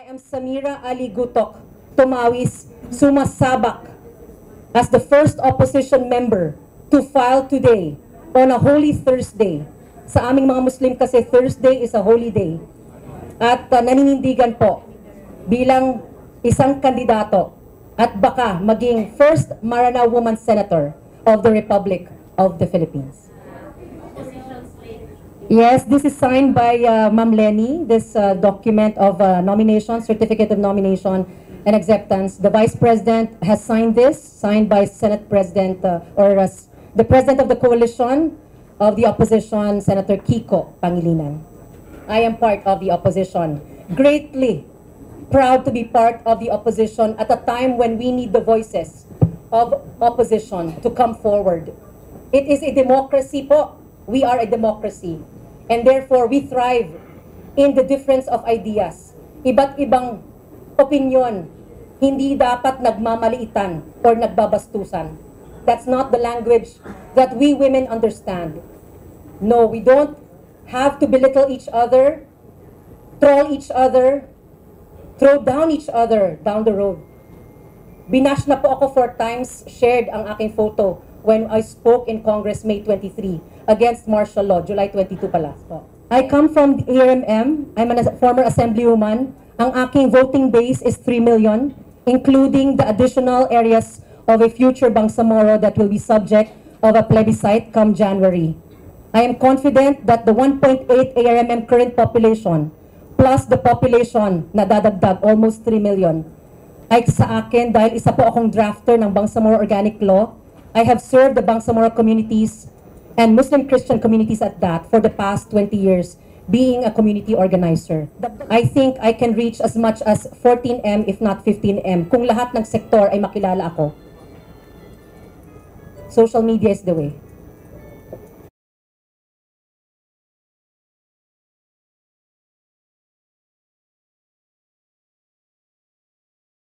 am Samira Ali Gutoc-Tomawis, sumasabak as the first opposition member to file today on a Holy Thursday. Sa aming mga Muslim kasi Thursday is a holy day. At naninindigan po bilang isang kandidato at baka maging first Maranao woman senator of the Republic of the Philippines. Yes, this is signed by Ma'am Lenny, this document of nomination, certificate of nomination and acceptance. The Vice President has signed this, signed by Senate President, the President of the Coalition of the Opposition, Senator Kiko Pangilinan. I am part of the opposition. Greatly proud to be part of the opposition at a time when we need the voices of opposition to come forward. It is a democracy po. We are a democracy. And therefore, we thrive in the difference of ideas. Iba't ibang opinion, hindi dapat nagmamaliitan or nagbabastusan. That's not the language that we women understand. No, we don't have to belittle each other, troll each other, throw down each other down the road. Binash na po ako 4 times, shared ang aking photo when I spoke in Congress May 23 against martial law, July 22 pala. I come from the ARMM. I'm a former assemblywoman. Ang aking voting base is 3 million, including the additional areas of a future Bangsamoro that will be subject of a plebiscite come January. I am confident that the 1.8 ARMM current population plus the population na dadagdag, almost 3 million, ay sa akin dahil isa po akong drafter ng Bangsamoro Organic Law. I have served the Bangsamoro communities and Muslim Christian communities at that for the past 20 years, being a community organizer. I think I can reach as much as 14M if not 15M kung lahat ng sektor ay makilala ako. Social media is the way.